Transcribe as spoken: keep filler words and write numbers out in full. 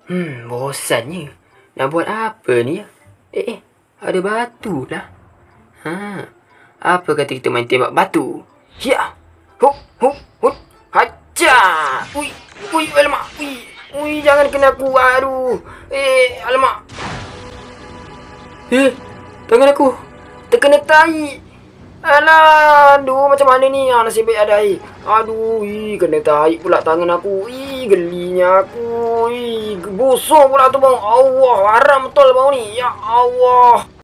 Hmm, bosannya. Nak buat apa ni? Eh, eh, ada batu lah. Ha, apa kata kita main tembak batu? Ya. Hup, hup, hup. Haja. Ui, ui, alamak. Ui, ui, jangan kena aku. Aduh. Eh, alamak. Eh, tangan aku terkena tai. Alah, aduh, macam mana ni? Ah, nasib baik ada air. Aduh, ih, kena tahi pula tangan aku. Ih, gelinya aku. Ih, bosong pula tu bang. Allah, haram betul bau ni. Ya Allah.